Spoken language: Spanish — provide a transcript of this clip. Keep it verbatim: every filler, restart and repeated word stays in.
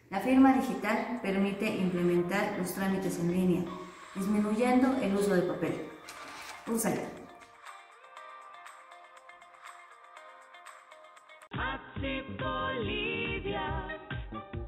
La firma digital permite implementar los trámites en línea, disminuyendo el uso de papel. Úsala. Bolivia.